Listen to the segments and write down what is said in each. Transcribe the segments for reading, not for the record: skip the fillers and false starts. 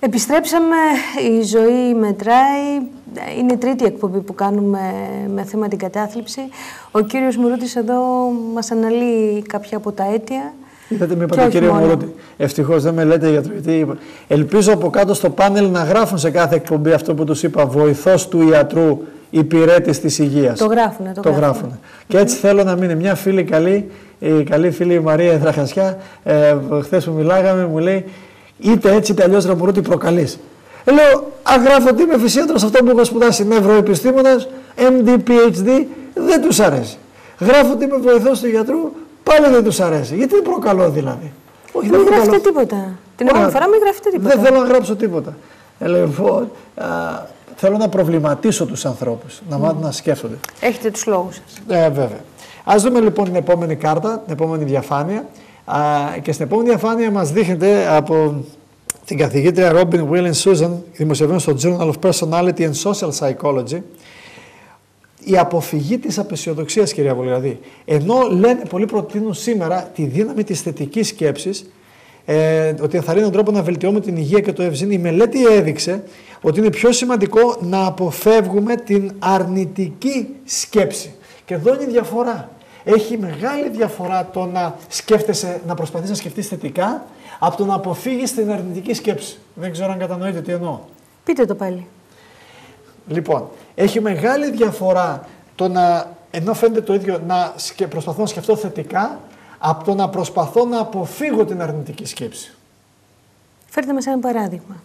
Επιστρέψαμε, η ζωή μετράει. Είναι η τρίτη εκπομπή που κάνουμε με θέμα την κατάθλιψη. Ο κύριος Μουρούτης εδώ μας αναλύει κάποια από τα αίτια. Είδατε, με είπατε κύριε Μουρούτη, ευτυχώς δεν με λέτε γιατρό, γιατί ελπίζω από κάτω στο πάνελ να γράφουν σε κάθε εκπομπή αυτό που τους είπα, βοηθός του ιατρού, υπηρέτης της υγείας. Το γράφουνε. Το γράφουνε. Και έτσι θέλω να μείνει μια φίλη καλή, η καλή φίλη η Μαρία Δραχασιά, χθες που μιλάγαμε, μου λέει, είτε έτσι είτε αλλιώς ρε Μουρούτη προκαλείς. Λέω, αν γράφω ότι είμαι φυσίατρος, αυτό που έχω σπουδάσει νευροεπιστήμονας, MD, PhD, δεν τους αρέσει. Γράφω ότι είμαι βοηθός του γιατρού, πάλι δεν τους αρέσει. Γιατί δεν προκαλώ δηλαδή. Όχι, δεν γράφετε τίποτα. Την επόμενη φορά μην γράφετε τίποτα. Δεν θέλω να γράψω τίποτα. Λοιπόν, θέλω να προβληματίσω τους ανθρώπους, να μάθουν να σκέφτονται. Έχετε τους λόγους σας. Βέβαια. Ας δούμε λοιπόν την επόμενη κάρτα, την επόμενη διαφάνεια. Και στην επόμενη διαφάνεια μας δείχνεται από την καθηγήτρια Robin Will and Susan, δημοσιευμένο στο Journal of Personality and Social Psychology, η αποφυγή της απεσιοδοξίας, κυρία Βουλγαρδή. Ενώ λένε, πολλοί προτείνουν σήμερα τη δύναμη της θετικής σκέψης, ότι ενθαρρύνει τον τρόπο να βελτιώνουμε την υγεία και το ευζήν, η μελέτη έδειξε ότι είναι πιο σημαντικό να αποφεύγουμε την αρνητική σκέψη. Και εδώ είναι η διαφορά. Έχει μεγάλη διαφορά το να σκέφτεσαι, να προσπαθείς να σκεφτείς θετικά, από το να αποφύγεις την αρνητική σκέψη. Δεν ξέρω αν κατανοείτε τι εννοώ. Πείτε το πάλι. Λοιπόν, έχει μεγάλη διαφορά το να, ενώ φαίνεται το ίδιο, να προσπαθώ να σκεφτώ θετικά, από το να προσπαθώ να αποφύγω την αρνητική σκέψη. Φέρτε μας ένα παράδειγμα.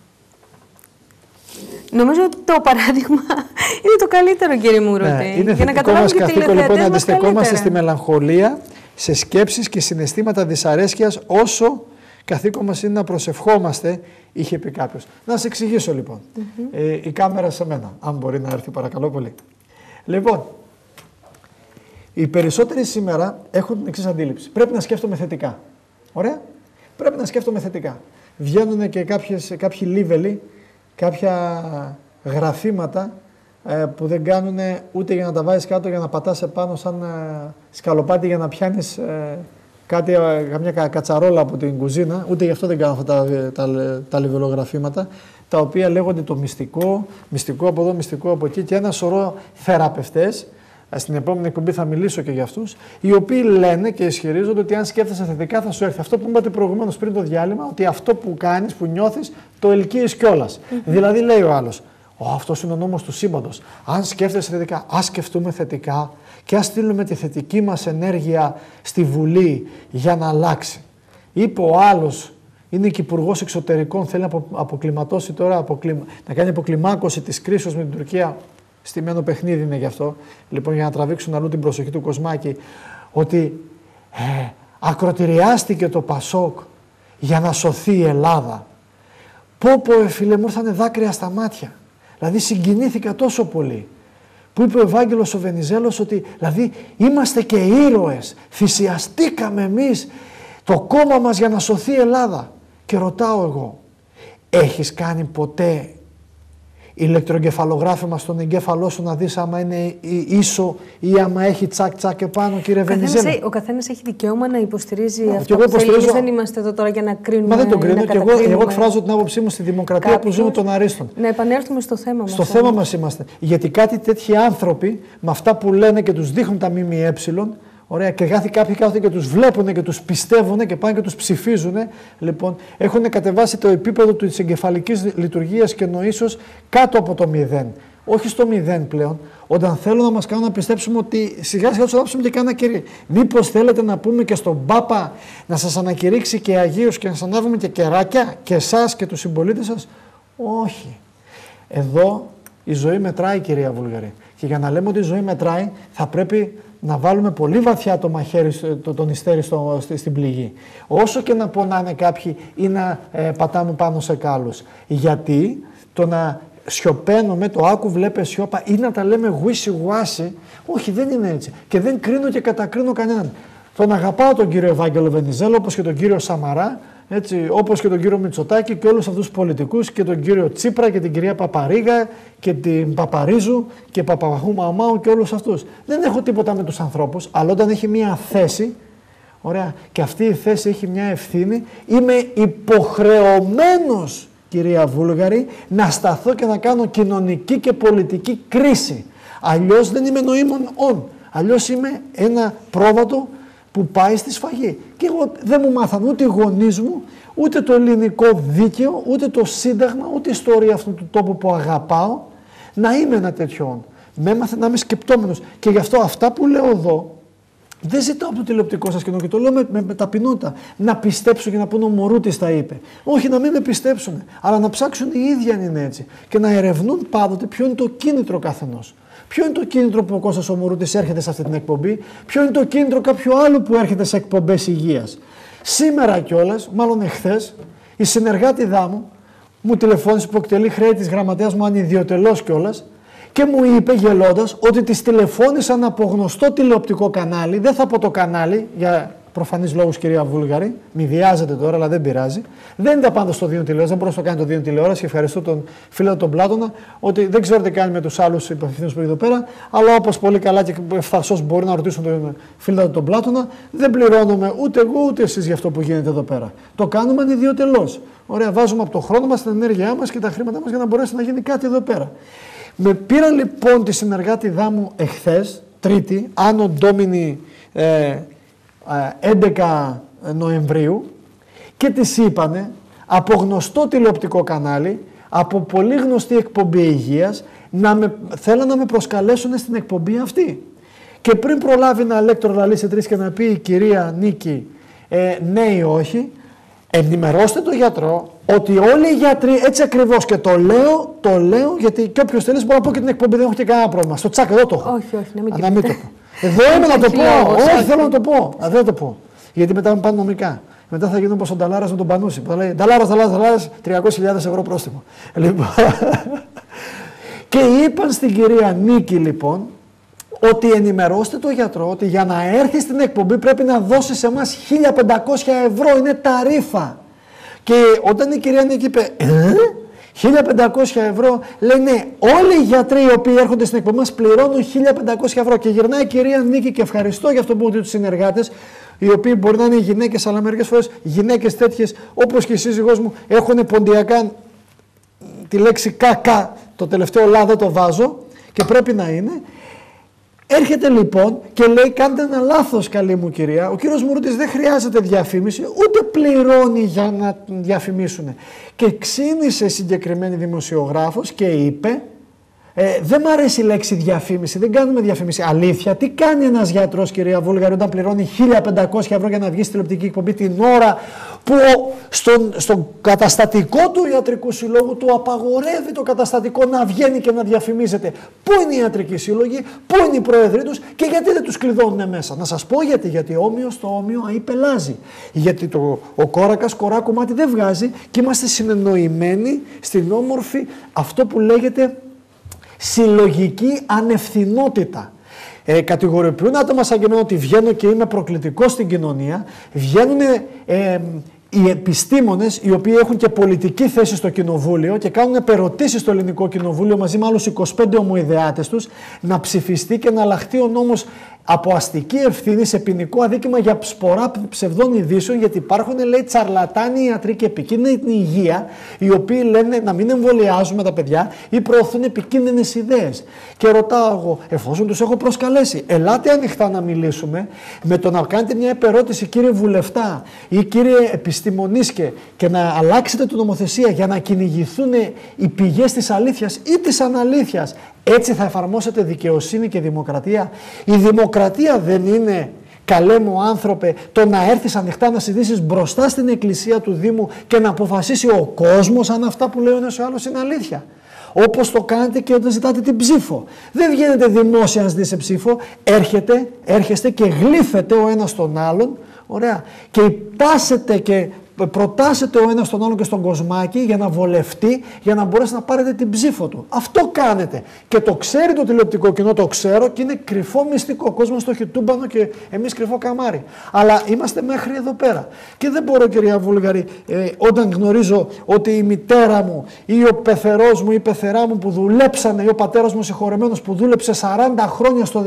Νομίζω ότι το παράδειγμα είναι το καλύτερο, κύριε Μουρούτη. Ναι, είναι θετικό μας καθήκον λοιπόν να αντιστεκόμαστε στη μελαγχολία, σε σκέψεις και συναισθήματα δυσαρέσκειας, όσο καθήκον μας είναι να προσευχόμαστε, είχε πει κάποιος. Να σας εξηγήσω λοιπόν. Η κάμερα σε μένα, αν μπορεί να έρθει παρακαλώ πολύ. Λοιπόν, οι περισσότεροι σήμερα έχουν την εξής αντίληψη. Πρέπει να σκέφτομαι θετικά. Ωραία. Πρέπει να σκέφτομαι θετικά. Βγαίνουν και κάποιοι λίβελοι, κάποια γραφήματα που δεν κάνουν ούτε για να τα βάζεις κάτω, για να πατάς επάνω σαν σκαλοπάτι για να πιάνεις καμιά κατσαρόλα από την κουζίνα, ούτε γι' αυτό δεν κάνω αυτά τα λιβελογραφήματα, τα οποία λέγονται το μυστικό από εδώ, μυστικό από εκεί, και ένα σωρό θεραπευτές, στην επόμενη εκπομπή θα μιλήσω και για αυτούς, οι οποίοι λένε και ισχυρίζονται ότι αν σκέφτεσαι θετικά θα σου έρθει αυτό που είπατε προηγουμένως πριν το διάλειμμα, ότι αυτό που κάνεις, που νιώθεις, το ελκύεις κιόλας. Δηλαδή λέει ο άλλος, αυτός είναι ο νόμος του σύμπαντος. Αν σκέφτεσαι θετικά, ας σκεφτούμε θετικά και ας στείλουμε τη θετική μας ενέργεια στη Βουλή για να αλλάξει. Είπε ο άλλος, είναι και υπουργός εξωτερικών, θέλει να αποκλιματώσει τώρα, να κάνει αποκλιμάκωση της κρίσης με την Τουρκία. Στημένο παιχνίδι είναι γι' αυτό, λοιπόν, για να τραβήξουν αλλού την προσοχή του Κοσμάκη, ότι ακροτηριάστηκε το Πασόκ για να σωθεί η Ελλάδα. Πω φίλε μου, ήρθανε δάκρυα στα μάτια. Δηλαδή συγκινήθηκα τόσο πολύ. Που είπε ο Ευάγγελος ο Βενιζέλος ότι δηλαδή είμαστε και ήρωες, θυσιαστήκαμε εμείς το κόμμα μας για να σωθεί η Ελλάδα. Και ρωτάω εγώ, έχεις κάνει ποτέ ηλεκτρογκεφαλογράφημα στον εγκέφαλό σου να δεις άμα είναι ίσο ή άμα έχει τσακ-τσακ επάνω, κύριε Βενιζέλο? Ο καθένας έχει δικαίωμα να υποστηρίζει αυτό που θέλει. Εμείς δεν είμαστε εδώ τώρα για να κρίνουμε. Μα δεν τον κρίνω και εγώ εκφράζω την άποψή μου στη δημοκρατία που ζούμε των αρίστων. Να επανέλθουμε στο θέμα μας. Στο θέμα μας είμαστε. Γιατί κάτι τέτοιοι άνθρωποι με αυτά που λένε και τους δείχνουν τα ΜΜΕ, ωραία, και κάποιοι κάθονται και τους βλέπουν και τους πιστεύουν και πάνε και τους ψηφίζουν. Λοιπόν, έχουν κατεβάσει το επίπεδο της εγκεφαλικής λειτουργίας και νοήσεως κάτω από το 0. Όχι στο 0 πλέον, όταν θέλουν να μας κάνουν να πιστέψουμε ότι σιγά σιγά τους ανάψουμε και κάνα κερί. Μήπως θέλετε να πούμε και στον Πάπα να σας ανακηρύξει και Αγίους και να σας ανάβουμε και κεράκια και εσάς και τους συμπολίτες σας? Όχι. Εδώ η ζωή μετράει, κυρία Βουλγαρή. Και για να λέμε ότι η ζωή μετράει, θα πρέπει να βάλουμε πολύ βαθιά το μαχαίρι, τον ιστέρι στην πληγή. Όσο και να πονάνε κάποιοι ή να πατάμε πάνω σε κάλους. Γιατί το να σιωπαίνουμε, το άκου βλέπε σιώπα, ή να τα λέμε γουίσι-γουάσι, όχι, δεν είναι έτσι. Και δεν κρίνω και κατακρίνω κανέναν. Τον αγαπάω τον κύριο Ευάγγελο Βενιζέλο, όπως και τον κύριο Σαμαρά, έτσι, όπως και τον κύριο Μητσοτάκη και όλους αυτούς τους πολιτικούς, και τον κύριο Τσίπρα και την κυρία Παπαρίγα και την Παπαρίζου και Παπαγαχού Μαμάου και όλους αυτούς. Δεν έχω τίποτα με τους ανθρώπους, αλλά όταν έχει μία θέση, ωραία, και αυτή η θέση έχει μια ευθύνη, είμαι υποχρεωμένος κυρία Βούλγαρη, να σταθώ και να κάνω κοινωνική και πολιτική κρίση. Αλλιώς δεν είμαι νοήμων ον. Αλλιώς είμαι ένα πρόβατο που πάει στη σφαγή. Και εγώ δεν μου μάθαν ούτε οι γονείς μου, ούτε το ελληνικό δίκαιο, ούτε το σύνταγμα, ούτε η ιστορία αυτού του τόπου που αγαπάω, να είμαι ένα τέτοιον. Με έμαθε να είμαι σκεπτόμενος. Και γι' αυτό αυτά που λέω εδώ, δεν ζητάω από το τηλεοπτικό σας κοινό και το λέω με ταπεινότητα. Να πιστέψω και να πούνε ο Μωρούτης τα είπε. Όχι, να μην με πιστέψουν, αλλά να ψάξουν οι ίδιοι αν είναι έτσι. Και να ερευνούν πάντοτε ποιο είναι το κίνητρο καθενός. Ποιο είναι το κίνητρο που ο Κώστας ο Μωρούτης έρχεται σε αυτή την εκπομπή, ποιο είναι το κίνητρο κάποιου άλλου που έρχεται σε εκπομπές υγείας. Σήμερα κιόλας, μάλλον εχθές, η συνεργάτηδά μου τηλεφώνησε που εκτελεί χρέη της γραμματέας μου ανιδιοτελώς κιόλας και μου είπε γελώντας ότι της τηλεφώνησαν από γνωστό τηλεοπτικό κανάλι, δεν θα πω το κανάλι για προφανείς λόγους κυρία Βούλγαρη, μη βιάζεται τώρα αλλά δεν πειράζει. Δεν ήταν πάντα στο Δίον Τηλεόραση, δεν μπορούσε να το κάνει το Δίον Τηλεόραση και ευχαριστώ τον φίλο τον Πλάτωνα ότι δεν ξέρω τι κάνει με τους άλλους υπευθύνους που είναι εδώ πέρα, αλλά όπως πολύ καλά και ευθαρσώς μπορεί να ρωτήσουν τον φίλο τον Πλάτωνα, δεν πληρώνουμε ούτε εγώ ούτε εσείς για αυτό που γίνεται εδώ πέρα. Το κάνουμε ανιδιοτελώς. Ωραία, βάζουμε από το χρόνο μας, την ενέργειά μας και τα χρήματά μας για να μπορέσει να γίνει κάτι εδώ πέρα. Με πήραν λοιπόν τη συνεργάτηδά μου εχθές, Τρίτη, Άνω Ντόμινι 11 Νοεμβρίου και της είπανε από γνωστό τηλεοπτικό κανάλι, από πολύ γνωστή εκπομπή υγείας, θέλαν να με προσκαλέσουν στην εκπομπή αυτή. Και πριν προλάβει ένα λέκτορο να λύσει τρεις και να πει η κυρία Νίκη ναι ή όχι, ενημερώστε τον γιατρό ότι όλοι οι γιατροί, έτσι ακριβώς και το λέω γιατί και όποιος θέλει μπορεί να πω και την εκπομπή, δεν έχω και κανένα πρόβλημα. Στο τσάκ εδώ το έχω. Όχι, να μην το πω. Εδώ είμαι να το πω. Όχι, θέλω να το πω. Δεν το πω. Γιατί μετά με πάνε νομικά. Μετά θα γίνω όπως ο Νταλάρας με τον Πανούση. Που θα λέει Νταλάρας, 300.000 ευρώ πρόστιμο. Λοιπόν. Και είπαν στην κυρία Νίκη λοιπόν ότι ενημερώστε τον γιατρό ότι για να έρθει στην εκπομπή πρέπει να δώσει σε εμάς 1.500 ευρώ. Είναι ταρίφα. Και όταν η κυρία Νίκη είπε 1.500 ευρώ, λένε όλοι οι γιατροί οι οποίοι έρχονται στην εκπομπή μας πληρώνουν 1.500 ευρώ. Και γυρνάει η κυρία Νίκη και ευχαριστώ για αυτό που είπατε τους συνεργάτες, οι οποίοι μπορεί να είναι γυναίκες, αλλά μερικές φορές γυναίκες τέτοιες όπως και η σύζυγός μου έχουν ποντιακά τη λέξη κακά. Το τελευταίο λά δεν το βάζω και πρέπει να είναι. Έρχεται λοιπόν και λέει κάντε ένα λάθος καλή μου κυρία, ο κύριος Μουρούτης δεν χρειάζεται διαφήμιση ούτε πληρώνει για να διαφημίσουν. Και ξύνησε συγκεκριμένη δημοσιογράφος και είπε δεν μ' αρέσει η λέξη διαφήμιση, δεν κάνουμε διαφήμιση. Αλήθεια, τι κάνει ένας γιατρός κυρία Βούλγαρη όταν πληρώνει 1.500 ευρώ για να βγει στη τηλεοπτική εκπομπή την ώρα που στον καταστατικό του ιατρικού συλλόγου του απαγορεύει το καταστατικό να βγαίνει και να διαφημίζεται. Πού είναι οι ιατρικοί σύλλογοι, πού είναι οι πρόεδροι τους και γιατί δεν τους κλειδώνουν μέσα. Να σας πω γιατί όμοιος το όμοιο αϋπελάζει. Γιατί ο κόρακας κορά κομμάτι δεν βγάζει και είμαστε συνεννοημένοι στην όμορφη αυτό που λέγεται συλλογική ανευθυνότητα. Κατηγοριοποιούν άτομα σαν και εμένα ότι βγαίνω και είμαι προκλητικός στην κοινωνία. Βγαίνουν οι επιστήμονες οι οποίοι έχουν και πολιτική θέση στο κοινοβούλιο και κάνουν επερωτήσεις στο ελληνικό κοινοβούλιο μαζί με άλλους 25 ομοειδεάτες τους να ψηφιστεί και να αλλάχτεί ο νόμος από αστική ευθύνη σε ποινικό αδίκημα για σπορά ψευδών ειδήσεων, γιατί υπάρχουν λέει τσαρλατάνοι ιατροί και επικίνδυνη υγεία οι οποίοι λένε να μην εμβολιάζουμε τα παιδιά ή προωθούν επικίνδυνες ιδέες. Και ρωτάω εγώ, εφόσον τους έχω προσκαλέσει, ελάτε ανοιχτά να μιλήσουμε, με το να κάνετε μια επερώτηση κύριε Βουλευτά ή κύριε επιστημονίσκε και να αλλάξετε την νομοθεσία για να κυνηγηθούν οι πηγές της αλήθειας ή της αναλήθειας. Έτσι θα εφαρμόσετε δικαιοσύνη και δημοκρατία. Η δημοκρατία δεν είναι, καλέ μου άνθρωπε, το να έρθεις ανοιχτά να συζητήσεις μπροστά στην εκκλησία του Δήμου και να αποφασίσει ο κόσμος αν αυτά που λέει ο ένας ο άλλος είναι αλήθεια. Όπως το κάνετε και όταν ζητάτε την ψήφο. Δεν βγαίνετε δημόσια να ζητήσετε ψήφο, έρχεστε και γλύφετε ο ένας τον άλλον, ωραία, και υπάσετε και προτάσετε ο ένας τον άλλον και στον κοσμάκι για να βολευτεί, για να μπορέσει να πάρετε την ψήφο του. Αυτό κάνετε. Και το ξέρει το τηλεοπτικό κοινό, το ξέρω και είναι κρυφό μυστικό. Ο κόσμος το έχει τούμπανο και εμείς κρυφό καμάρι. Αλλά είμαστε μέχρι εδώ πέρα. Και δεν μπορώ, κυρία Βούλγαρη, όταν γνωρίζω ότι η μητέρα μου ή ο πεθερός μου ή η πεθερά μου που δουλέψανε ή ο πατέρας μου συγχωρεμένος που δούλεψε 40 χρόνια στο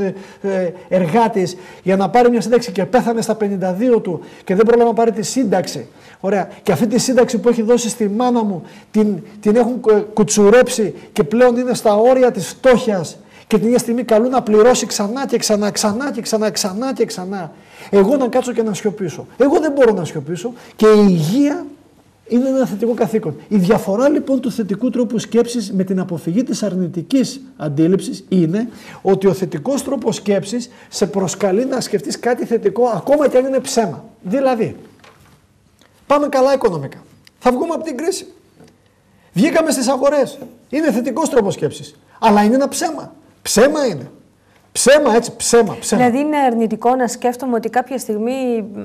εργάτης για να πάρει μια σύνταξη και πέθανε στα 52 του και δεν πρόλαβε να πάρει τη σύνταξη. Ωραία. Και αυτή τη σύνταξη που έχει δώσει στη μάνα μου την έχουν κουτσουρέψει και πλέον είναι στα όρια της φτώχειας και την ίδια στιγμή καλούν να πληρώσει ξανά και ξανά, ξανά και ξανά. Εγώ να κάτσω και να σιωπήσω. Εγώ δεν μπορώ να σιωπήσω και η υγεία είναι ένα θετικό καθήκον. Η διαφορά λοιπόν του θετικού τρόπου σκέψης με την αποφυγή της αρνητικής αντίληψης είναι ότι ο θετικός τρόπος σκέψης σε προσκαλεί να σκεφτείς κάτι θετικό ακόμα και αν είναι ψέμα. Δηλαδή, πάμε καλά οικονομικά. Θα βγούμε από την κρίση. Βγήκαμε στις αγορές. Είναι θετικός τρόπος σκέψης. Αλλά είναι ένα ψέμα. Ψέμα είναι. Ψέμα, έτσι, ψέμα. Δηλαδή είναι αρνητικό να σκέφτομαι ότι κάποια στιγμή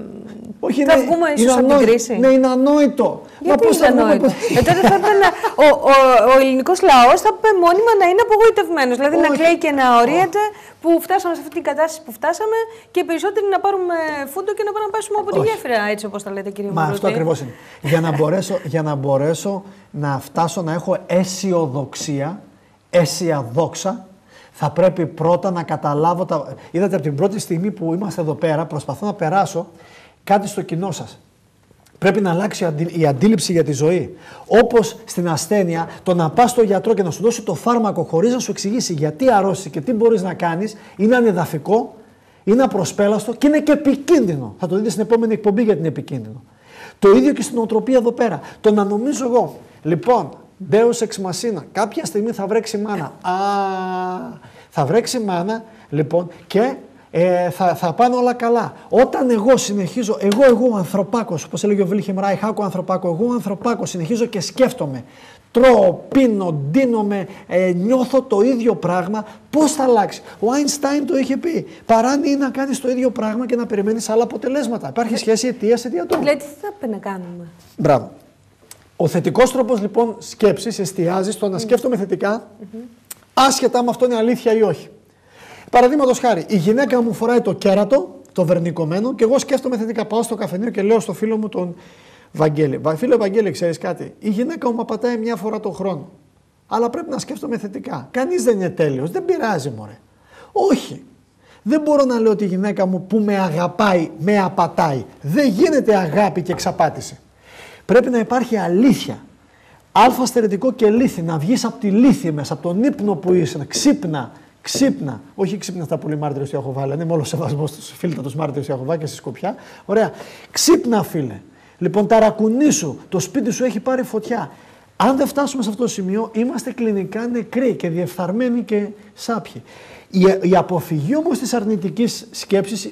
θα βγούμε ίσως από την κρίση. Ναι, είναι ανόητο. Γιατί είναι ανόητο? Τότε θα έπρεπε ο ελληνικός λαός θα έπρεπε μόνιμα να είναι απογοητευμένος. Δηλαδή να κλαίει και να ορίεται που φτάσαμε σε αυτή την κατάσταση που φτάσαμε και περισσότεροι να πάρουμε φούντο και να πάμε να πέσουμε από τη γέφυρα, έτσι όπως τα λέτε κύριε Μουρούτη. Αυτό ακριβώς είναι. Για να μπορέσω να φτάσω να έχω αισιοδοξία, αίσια δόξα, θα πρέπει πρώτα να καταλάβω Είδατε από την πρώτη στιγμή που είμαστε εδώ πέρα, προσπαθώ να περάσω κάτι στο κοινό σας. Πρέπει να αλλάξει η αντίληψη για τη ζωή. Όπως στην ασθένεια, το να πας στο γιατρό και να σου δώσει το φάρμακο χωρίς να σου εξηγήσει γιατί αρρώστησε και τι μπορείς να κάνεις, είναι ανεδαφικό, είναι απροσπέλαστο και είναι και επικίνδυνο. Θα το δείτε στην επόμενη εκπομπή γιατί είναι επικίνδυνο. Το ίδιο και στην νοοτροπία εδώ πέρα. Το να νομίζω εγώ, λοιπόν, Deus ex machina, κάποια στιγμή θα βρέξει μάνα. Θα βρέξει μάνα, λοιπόν, και θα πάνε όλα καλά. Όταν εγώ συνεχίζω, εγώ ο ανθρωπάκος, όπως έλεγε ο Βίλχεμ Ράιχ, ο ανθρωπάκος, συνεχίζω και σκέφτομαι, τρώω, πίνω, ντύνομαι, νιώθω το ίδιο πράγμα, πώς θα αλλάξει? Ο Άινστάιν το είχε πει. Παράνει να κάνεις το ίδιο πράγμα και να περιμένεις άλλα αποτελέσματα. Υπάρχει σχέση αιτίας-αιτιατών. Δηλαδή, τι θα πρέπει να κάνουμε? Μπράβο. Ο θετικός τρόπος λοιπόν σκέψης εστιάζει στο να σκέφτομαι θετικά, άσχετα με αυτό είναι αλήθεια ή όχι. Παραδείγματος χάρη, η γυναίκα μου φοράει το κέρατο, το βερνικωμένο, και εγώ σκέφτομαι θετικά. Πάω στο καφενείο και λέω στο φίλο μου τον Βαγγέλη: Φίλε Βαγγέλη, ξέρεις κάτι? Η γυναίκα μου πατάει μια φορά το χρόνο. Αλλά πρέπει να σκέφτομαι θετικά. Κανείς δεν είναι τέλειος, δεν πειράζει, μωρέ. Όχι. Δεν μπορώ να λέω ότι η γυναίκα μου που με αγαπάει, με απατάει. Δεν γίνεται αγάπη και εξαπάτηση. Πρέπει να υπάρχει αλήθεια. Αλφα στερετικό και λύθη. Να βγεις από τη λύθη μέσα, από τον ύπνο που είσαι. Ξύπνα. Ξύπνα. Όχι ξύπνα στα πολύ μάρτυρες του Ιαχωβά, αλλά είναι με όλο σεβασμό στους φίλτατους μάρτυρες του Ιαχωβά και στη Σκοπιά. Ωραία. Ξύπνα, φίλε. Λοιπόν, ταρακουνί σου. Το σπίτι σου έχει πάρει φωτιά. Αν δεν φτάσουμε σε αυτό το σημείο, είμαστε κλινικά νεκροί και διεφθαρμένοι και σάπιοι. Η αποφυγή όμως της αρνητικής σκέψης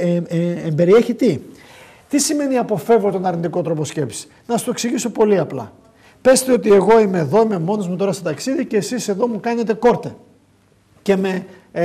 περιέχει τι? Τι σημαίνει αποφεύγω τον αρνητικό τρόπο σκέψης? Να σου το εξηγήσω πολύ απλά. Πέστε ότι εγώ είμαι εδώ, είμαι μόνος μου τώρα στο ταξίδι και εσείς εδώ μου κάνετε κόρτε. Και με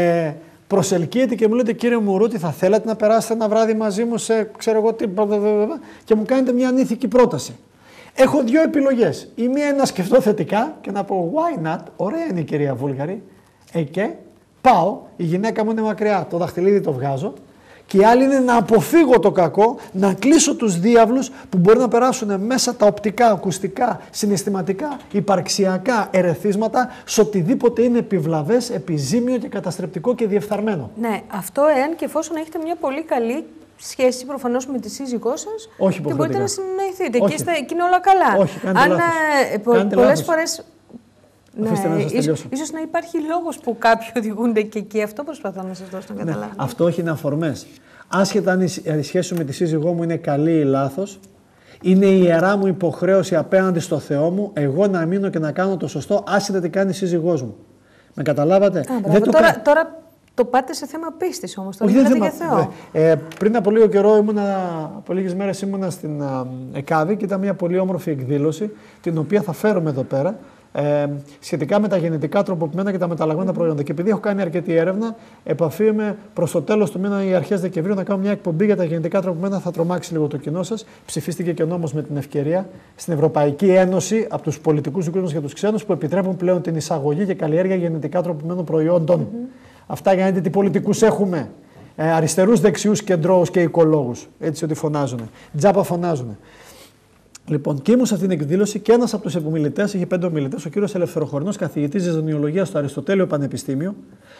προσελκύετε και μου λέτε: κύριε Μουρούτη, θα θέλατε να περάσετε ένα βράδυ μαζί μου σε ξέρω εγώ τι, και μου κάνετε μια ανήθικη πρόταση. Έχω δύο επιλογές. Η μία είναι να σκεφτώ θετικά και να πω why not, ωραία είναι η κυρία Βούλγαρη, και πάω, η γυναίκα μου είναι μακριά, το δαχτυλίδι το βγάζω. Και η άλλη είναι να αποφύγω το κακό, να κλείσω τους διάβλους που μπορεί να περάσουν μέσα τα οπτικά, ακουστικά, συναισθηματικά, υπαρξιακά ερεθίσματα σε οτιδήποτε είναι επιβλαβές, επιζήμιο και καταστρεπτικό και διεφθαρμένο. Ναι, αυτό εάν και εφόσον έχετε μια πολύ καλή σχέση προφανώς με τη σύζυγό σας. Όχι και μπορείτε να συνεννοηθείτε και είναι όλα καλά. Όχι, κάντε λάθος. Πολλές φορές. Ναι, ίσως να υπάρχει λόγος που κάποιοι οδηγούνται και εκεί. Αυτό προσπαθώ να σας δώσω να καταλάβω. Ναι, αυτό έχει αφορμές. Άσχετα αν η σχέση με τη σύζυγό μου είναι καλή ή λάθος, είναι η ιερά μου υποχρέωση απέναντι στο Θεό μου, εγώ να μείνω και να κάνω το σωστό, άσχετα τι κάνει η σύζυγός μου. Με καταλάβατε? Τώρα το πάτε σε θέμα πίστης όμως, το λέτε για Θεό. Πριν από λίγο καιρό, από λίγες μέρες ήμουνα στην ΕΚΑΒΗ και ήταν μια πολύ όμορφη εκδήλωση, την οποία θα φέρουμε εδώ πέρα, σχετικά με τα γενετικά τροποποιημένα και τα μεταλλαγμένα προϊόντα. Και επειδή έχω κάνει αρκετή έρευνα, επαφίεμαι προς το τέλος του μήνα ή αρχές Δεκεμβρίου να κάνω μια εκπομπή για τα γενετικά τροποποιημένα. Θα τρομάξει λίγο το κοινό σας. Ψηφίστηκε και νόμος με την ευκαιρία στην Ευρωπαϊκή Ένωση από τους πολιτικούς δικούς μας και τους ξένους που επιτρέπουν πλέον την εισαγωγή και καλλιέργεια γενετικά τροποποιημένων προϊόντων. Αυτά για να δείτε τι πολιτικούς έχουμε. Αριστερούς, δεξιούς, κεντρώους και οικολόγους. Έτσι ότι φωνάζουν. Τζάπα φωνάζουν. Λοιπόν, και ήμουν σε αυτήν την εκδήλωση και ένας από τους ομιλητές, είχε 5 ομιλητές, ο κύριος Ελευθεροχωρινός, καθηγητής ζυζανιολογίας στο Αριστοτέλειο Πανεπιστήμιο,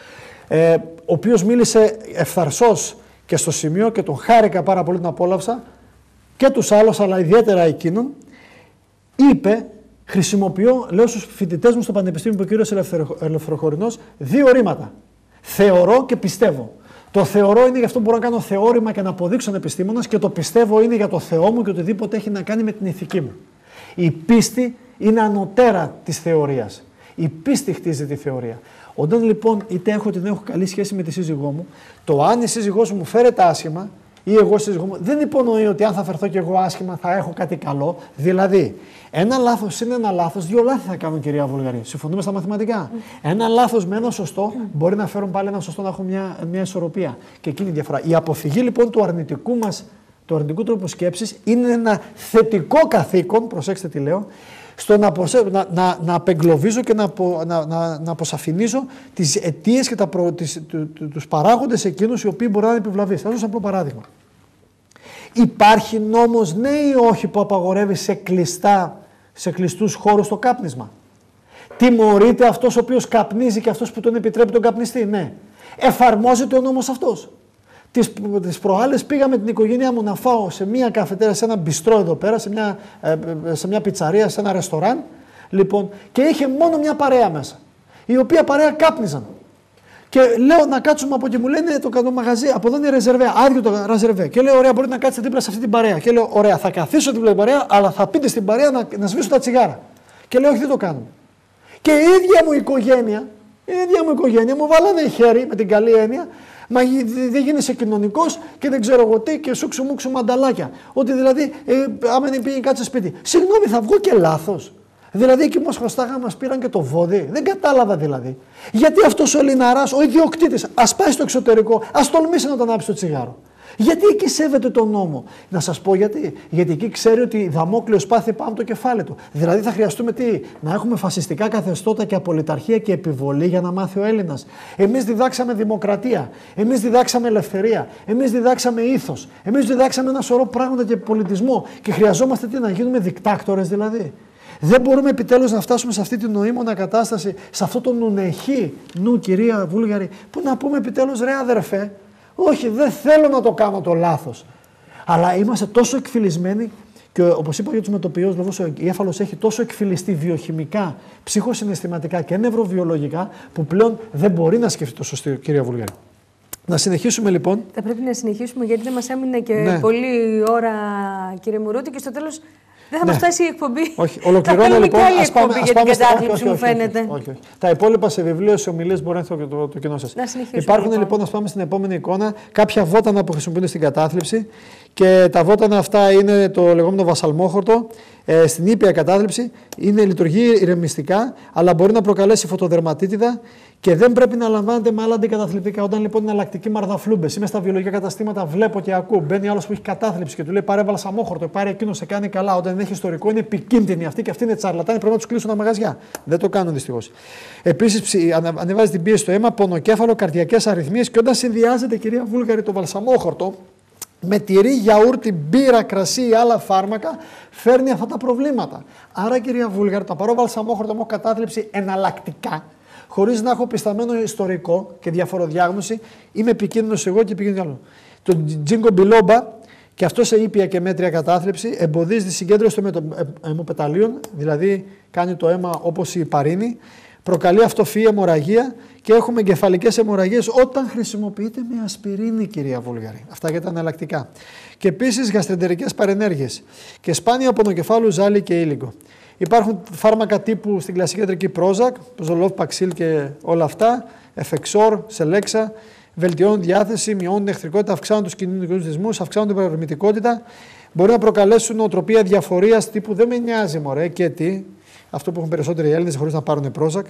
ο οποίος μίλησε ευθαρσώς και στο σημείο και τον χάρηκα πάρα πολύ, τον απόλαυσα. και τους άλλους, αλλά ιδιαίτερα εκείνον, είπε, χρησιμοποιώ, λέω στους φοιτητές μου στο Πανεπιστήμιο που ο κύριος Ελευθεροχωρινός, 2 ρήματα. Θεωρώ και πιστεύω. Το θεωρώ είναι γι' αυτό που μπορώ να κάνω θεώρημα και να αποδείξω τον επιστήμονας, και το πιστεύω είναι για το Θεό μου και οτιδήποτε έχει να κάνει με την ηθική μου. Η πίστη είναι ανωτέρα της θεωρίας. Η πίστη χτίζει τη θεωρία. Όταν λοιπόν είτε έχω την έχω καλή σχέση με τη σύζυγό μου, το αν η σύζυγός μου φέρεται άσχημα ή εγώ σύζυγό μου, δεν υπονοεί ότι αν θα φερθώ και εγώ άσχημα θα έχω κάτι καλό. Δηλαδή, ένα λάθος είναι ένα λάθος, 2 λάθη θα κάνουν, κυρία Βουλγαρή. Συμφωνούμε στα μαθηματικά. Ένα λάθος με ένα σωστό μπορεί να φέρουν πάλι ένα σωστό, να έχουν μια ισορροπία. Και εκείνη η διαφορά. Η αποφυγή λοιπόν του αρνητικού μας, του αρνητικού τρόπου σκέψης, είναι ένα θετικό καθήκον, προσέξτε τι λέω, στο να απεγκλωβίζω και να αποσαφηνίζω τις αιτίες και τους παράγοντες εκείνους οι οποίοι μπορεί να είναι επιβλαβείς. Θα δώσω απλό παράδειγμα. Υπάρχει νόμος, ναι ή όχι, που απαγορεύει σε κλειστούς χώρους το κάπνισμα? Τιμωρείται αυτός ο οποίος καπνίζει και αυτός που τον επιτρέπει τον καπνιστή? Ναι. Εφαρμόζεται ο νόμος αυτός? Τις προάλλες πήγα με την οικογένειά μου να φάω σε μια καφετέρια, σε ένα μπιστρό εδώ πέρα, σε μια πιτσαρία, σε ένα ρεστοράν, λοιπόν, και είχε μόνο μια παρέα μέσα, η οποία παρέα κάπνιζαν. Και λέω να κάτσουμε από εκεί, μου λένε το μαγαζί, από εδώ είναι ρεζερβέ, άδειο το ρεζερβέ. Και λέω, ωραία, μπορείτε να κάτσετε δίπλα σε αυτή την παρέα. Και λέω, ωραία, θα καθίσω δίπλα στην παρέα, αλλά θα πείτε στην παρέα να σβήσουν τα τσιγάρα. Και λέω, όχι, δεν το κάνουμε. Και η ίδια μου οικογένεια μου βάλανε χέρι με την καλή έννοια. Μα δεν γίνεσαι κοινωνικός και δεν ξέρω εγώ τι και σούξου μουξου μανταλάκια. Ότι δηλαδή, άμα δεν πήγε κάτσε σπίτι. Συγγνώμη, θα βγω και λάθος? Δηλαδή, εκεί που μας χρωστάγα μας πήραν και το βόδι. Δεν κατάλαβα δηλαδή. Γιατί αυτός ο Ελληναράς, ο ιδιοκτήτης, ας πάει στο εξωτερικό, ας τολμήσει να τον ανάψει το τσιγάρο? Γιατί εκεί σέβεται τον νόμο? Να σας πω γιατί. Γιατί εκεί ξέρει ότι Δαμόκλειο σπάθη πάνω το κεφάλι του. Δηλαδή θα χρειαστούμε τι? Να έχουμε φασιστικά καθεστώτα και απολυταρχία και επιβολή για να μάθει ο Έλληνας. Εμείς διδάξαμε δημοκρατία. Εμείς διδάξαμε ελευθερία. Εμείς διδάξαμε ήθος. Εμείς διδάξαμε ένα σωρό πράγματα και πολιτισμό. Και χρειαζόμαστε τι? Να γίνουμε δικτάκτορες δηλαδή? Δεν μπορούμε επιτέλους να φτάσουμε σε αυτή την νοήμωνα κατάσταση, σε αυτό το νουνεχή νου, κυρία Βούλγαρη, που να πούμε επιτέλους, ρε αδερφέ, όχι, δεν θέλω να το κάνω το λάθος. Αλλά είμαστε τόσο εκφυλισμένοι και όπως είπα για τους μετοπιούς λόγους, ο εγκέφαλος έχει τόσο εκφυλιστεί βιοχημικά, ψυχοσυναισθηματικά και νευροβιολογικά, που πλέον δεν μπορεί να σκεφτεί το σωστό, κυρία Βουλγαρή. Να συνεχίσουμε λοιπόν. Θα πρέπει να συνεχίσουμε, γιατί δεν μας έμεινε και πολλή ώρα, κύριε Μουρούτη, και στο τέλος δεν θα μας φτάσει η εκπομπή. Όχι, ολοκληρώνω λοιπόν. Ας πάμε για την κατάθλιψη, μου φαίνεται. Όχι. Τα υπόλοιπα σε βιβλίο, σε ομιλίες μπορεί να έρθει το κοινό σας. Υπάρχουν λοιπόν, ας πάμε στην επόμενη εικόνα, κάποια βότανα που χρησιμοποιούνται στην κατάθλιψη. Και τα βότανα αυτά είναι το λεγόμενο βασαλμόχορτο. Στην ήπια κατάθλιψη λειτουργεί ηρεμιστικά, αλλά μπορεί να προκαλέσει φωτοδερματίτιδα και δεν πρέπει να λαμβάνεται με άλλα αντικαταθλιπτικά. Όταν λοιπόν είναι αλλακτική μαρδαφλούμπες, είμαι στα βιολογικά καταστήματα, βλέπω και ακούω. Μπαίνει άλλος που έχει κατάθλιψη και του λέει πάρε βαλσαμόχορτο, πάρε εκείνο, σε κάνει καλά. Όταν δεν έχει ιστορικό, είναι επικίνδυνη αυτή και αυτή είναι τσαρλατάνη, πρέπει να του κλείσουν τα μαγαζιά. Δεν το κάνουν δυστυχώς. Επίσης, ανεβάζει την πίεση στο αίμα, πονοκέφαλο, καρδιακές αρρυθμίες και όταν συνδυάζεται, κυρία Βούλγαρη, το βαλσαμόχορτο με τυρί, γιαούρτι, μπύρα, κρασί ή άλλα φάρμακα, φέρνει αυτά τα προβλήματα. Άρα, κυρία Βούλγαρη, το πάρω βαλσαμόχορτο, έχω κατάθλιψη εναλλακτικά, χωρίς να έχω πισταμένο ιστορικό και διαφοροδιάγνωση, είμαι επικίνδυνος εγώ και επικίνδυνο άλλο. Το τζίνγκο μπιλόμπα, και αυτό σε ήπια και μέτρια κατάθλιψη, εμποδίζει τη συγκέντρωση των αιμοπεταλίων, δηλαδή κάνει το αίμα όπως η παρίνη, προκαλεί αυτοφυή, αιμορραγία και έχουμε εγκεφαλικές αιμορραγίες όταν χρησιμοποιείται με ασπιρίνη, κυρία Βούλγαρη. Αυτά για τα εναλλακτικά. Και επίσης γαστρεντερικές παρενέργειες και σπάνια πονοκεφάλου, ζάλι και ήλιγκο. Υπάρχουν φάρμακα τύπου στην κλασική ιατρική Prozac, Zoloft, Paxil και όλα αυτά, Effexor, Celexa, βελτιώνουν διάθεση, μειώνουν την εχθρικότητα, αυξάνουν τους κοινωνικούς δυσμούς, αυξάνουν την παρορμητικότητα, μπορεί να προκαλέσουν νοοτροπία διαφορίας τύπου δεν με νοιάζει μωρέ και τι, αυτό που έχουν περισσότεροι Έλληνες χωρίς να πάρουν Prozac,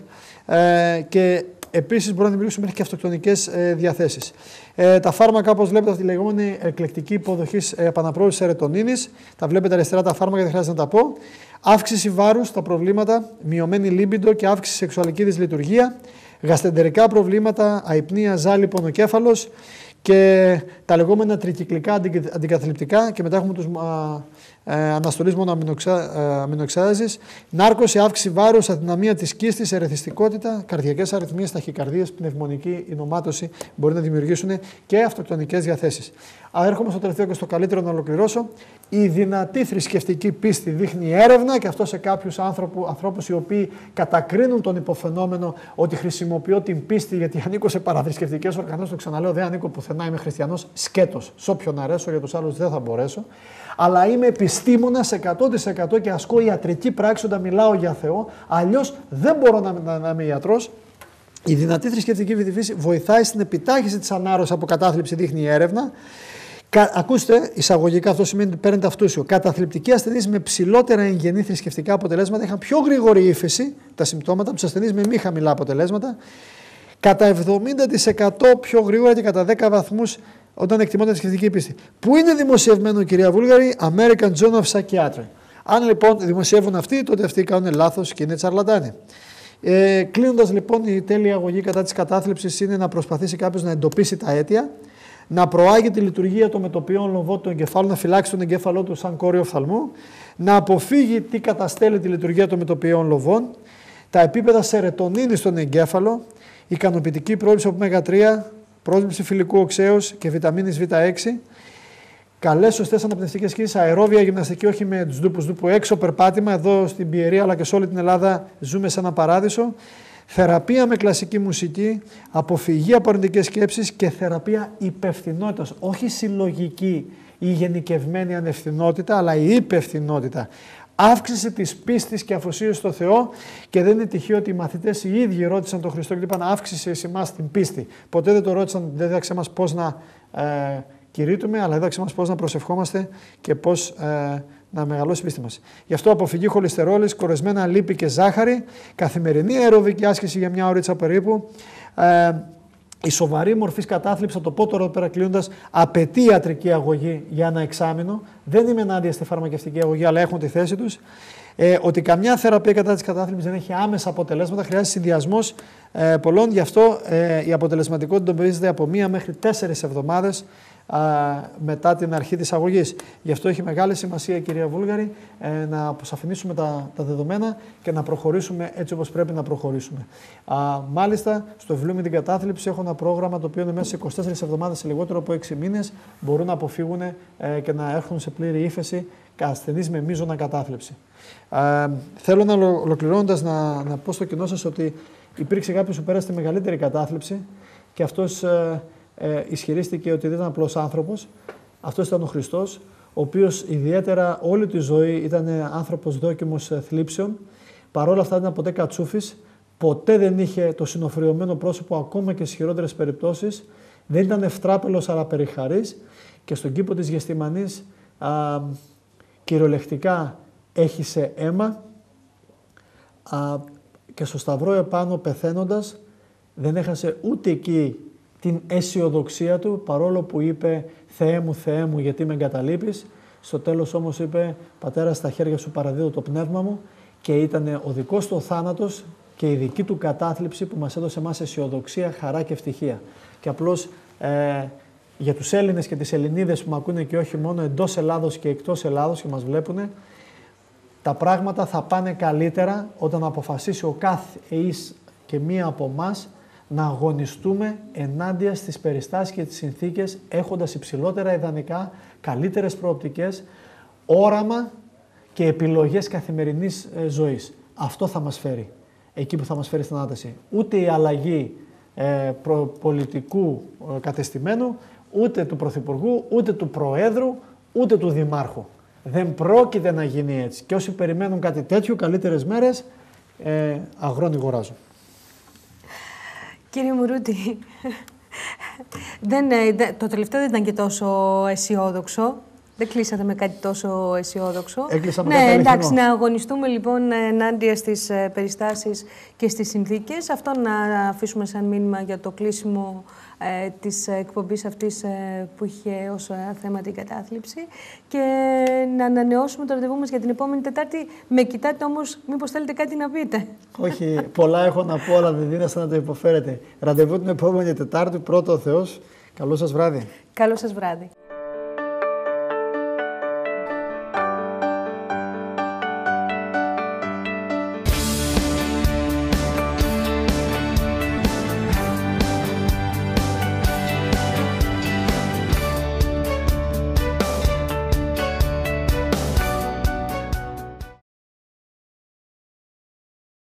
και επίσης μπορεί να δημιουργήσουν μέχρι και αυτοκτονικές διαθέσεις. Τα φάρμακα, όπως βλέπετε, αυτή τη λεγόμενη εκλεκτική υποδοχή επαναπρόθεσης σεροτονίνης, τα βλέπετε αριστερά τα φάρμακα, δεν χρειάζεται να τα πω. Αύξηση βάρους, τα προβλήματα, μειωμένη λίμπιντο και αύξηση σεξουαλική δυσλειτουργία, γαστρεντερικά προβλήματα, αϊπνία, ζάλι, πονοκέφαλος και τα λεγόμενα τρικυκλικά αντικαθλιπτικά και μετά έχουμε τους αναστολής μόνο αμινοξέδαζης, νάρκωση, αύξηση βάρους, αδυναμία της κίστης, ερεθιστικότητα, καρδιακές αρρυθμίες, ταχυκαρδίες, πνευμονική ινομάτωση μπορεί να δημιουργήσουν και αυτοκτονικές διαθέσεις. Έρχομαι στο τελευταίο και στο καλύτερο να ολοκληρώσω. Η δυνατή θρησκευτική πίστη δείχνει έρευνα, και αυτό σε κάποιους ανθρώπους οι οποίοι κατακρίνουν τον υποφαινόμενο ότι χρησιμοποιώ την πίστη γιατί ανήκω σε παραθρησκευτικές οργανώσεις. Το ξαναλέω, δεν ανήκω πουθενά, είμαι χριστιανός σκέτος. Σ' όποιον αρέσω, για τους άλλους δεν θα μπορέσω. Αλλά είμαι επιστήμονας 100% και ασκώ ιατρική πράξη όταν μιλάω για Θεό. Αλλιώς δεν μπορώ να είμαι ιατρός. Η δυνατή θρησκευτική φύση βοηθάει στην επιτάχυνση της ανάρρωσης από κατάθλιψη, δείχνει η έρευνα. Ακούστε, εισαγωγικά αυτό σημαίνει ότι παίρνετε αυτούσιο. Καταθλιπτικοί ασθενείς με ψηλότερα εγγενή θρησκευτικά αποτελέσματα είχαν πιο γρήγορη ύφεση, τα συμπτώματα, από τους ασθενείς με μη χαμηλά αποτελέσματα. Κατά 70% πιο γρήγορα και κατά 10 βαθμούς όταν εκτιμώνται θρησκευτική πίστη. Πού είναι δημοσιευμένο, κυρία Βούλγαρη? American Journal of Psychiatry. Αν λοιπόν δημοσιεύουν αυτοί, τότε αυτοί κάνουν λάθος και είναι τσαρλατάνοι. Κλείνοντας λοιπόν, η τέλεια αγωγή κατά της κατάθλιψης είναι να προσπαθήσει κάποιος να εντοπίσει τα αίτια, να προάγει τη λειτουργία των μετοπιών λοβών του εγκεφάλου, να φυλάξει τον εγκέφαλό του σαν κόριο οφθαλμού, να αποφύγει τι καταστέλει τη λειτουργία των μετοπιών λοβών, τα επίπεδα σερετονίνης στον εγκέφαλο, ικανοποιητική πρόληψη από ΟΜΕΓΑ3, πρόληψη φυλικού οξέως και βιταμίνης Β6, καλές σωστές αναπνευστικές κινήσεις, αερόβια γυμναστική, όχι με τους ντούπου έξω περπάτημα, εδώ στην Πιερία αλλά και σε όλη την Ελλάδα ζούμε σε ένα παράδεισο, θεραπεία με κλασική μουσική, αποφυγή από αρνητικές σκέψεις και θεραπεία υπευθυνότητας, όχι συλλογική ή γενικευμένη ανευθυνότητα, αλλά η υπευθυνότητα. Αύξηση της πίστης και αφοσίωσης στο Θεό, και δεν είναι τυχαίο ότι οι μαθητές οι ίδιοι ρώτησαν τον Χριστό και του είπαν αύξηση εις εμάς την πίστη. Ποτέ δεν το ρώτησαν, δεν δίδαξε μας πώς να κηρύττουμε, αλλά δίδαξε μας πώς να προσευχόμαστε και πώς να μεγαλώσει η πίστη μας. Γι' αυτό αποφυγή χολυστερόλης, κορεσμένα λίπη και ζάχαρη, καθημερινή αεροβική άσκηση για μια ώριτσα περίπου. Η σοβαρή μορφή κατάθλιψη, θα το πω τώρα πέρα κλείνοντας, απαιτεί ιατρική αγωγή για ένα εξάμηνο. Δεν είμαι ενάντια στη φαρμακευτική αγωγή, αλλά έχουν τη θέση τους. Ότι καμιά θεραπεία κατά της κατάθλιψης δεν έχει άμεσα αποτελέσματα, χρειάζεται συνδυασμός πολλών. Γι' αυτό η αποτελεσματικότητα τονίζεται από 1 μέχρι 4 εβδομάδες μετά την αρχή της αγωγής. Γι' αυτό έχει μεγάλη σημασία, κυρία Βούλγαρη, να αποσαφηνίσουμε τα δεδομένα και να προχωρήσουμε έτσι όπως πρέπει να προχωρήσουμε. Μάλιστα, στο βιβλίο με την κατάθλιψη έχω ένα πρόγραμμα το οποίο είναι μέσα σε 24 εβδομάδες, σε λιγότερο από 6 μήνες, μπορούν να αποφύγουν και να έρθουν σε πλήρη ύφεση ασθενείς με μείζωνα κατάθλιψη. Θέλω να ολοκληρώνοντας να πω στο κοινό σας ότι υπήρξε κάποιος που πέρασε τη μεγαλύτερη κατάθλιψη και αυτός ισχυρίστηκε ότι δεν ήταν απλός άνθρωπος. Αυτός ήταν ο Χριστός, ο οποίος ιδιαίτερα όλη τη ζωή ήταν άνθρωπος δόκιμος θλίψεων. Παρόλα αυτά δεν ήταν ποτέ κατσούφης, ποτέ δεν είχε το συνοφριωμένο πρόσωπο ακόμα και στις χειρότερες περιπτώσεις. Δεν ήταν ευτράπελος αλλά περιχαρής, και στον κήπο της Γεστημανής κυριολεκτικά έχισε αίμα, και στο σταυρό επάνω πεθαίνοντας δεν έχασε ούτε εκεί την αισιοδοξία του, παρόλο που είπε Θεέ μου γιατί με εγκαταλείπεις. Στο τέλος όμως είπε Πατέρα, στα χέρια σου παραδίδω το πνεύμα μου, και ήταν ο δικός του θάνατος και η δική του κατάθλιψη που μας έδωσε εμάς αισιοδοξία, χαρά και ευτυχία. Και απλώς για τους Έλληνες και τις Ελληνίδες που με ακούνε και όχι μόνο εντός Ελλάδος και εκτός Ελλάδος και μας βλέπουν, τα πράγματα θα πάνε καλύτερα όταν αποφασίσει ο κάθε εις και μία από εμάς να αγωνιστούμε ενάντια στις περιστάσεις και τις συνθήκες, έχοντας υψηλότερα ιδανικά, καλύτερες προοπτικές, όραμα και επιλογές καθημερινής ζωής. Αυτό θα μας φέρει, εκεί που θα μας φέρει στην ανάταση. Ούτε η αλλαγή πολιτικού κατεστημένου, ούτε του Πρωθυπουργού, ούτε του Προέδρου, ούτε του Δημάρχου. Δεν πρόκειται να γίνει έτσι. Και όσοι περιμένουν κάτι τέτοιο, καλύτερες μέρες, αγρόνι γοράζουν. Κύριε Μουρούτη, το τελευταίο δεν ήταν και τόσο αισιόδοξο. Δεν κλείσατε με κάτι τόσο αισιόδοξο. Έκλεισα με κάτι εντάξει, να αγωνιστούμε λοιπόν ενάντια στις περιστάσεις και στις συνθήκες. Αυτό να αφήσουμε σαν μήνυμα για το κλείσιμο της εκπομπής αυτής που είχε ως θέμα την κατάθλιψη, και να ανανεώσουμε το ραντεβού μας για την επόμενη Τετάρτη. Με κοιτάτε όμως, μήπως θέλετε κάτι να πείτε? Όχι, πολλά έχω να πω, αλλά δεν δίνεστε να το υποφέρετε. Ραντεβού την επόμενη Τετάρτη, πρώτο ο Θεός. Καλό σας βράδυ. Καλό σας βράδυ.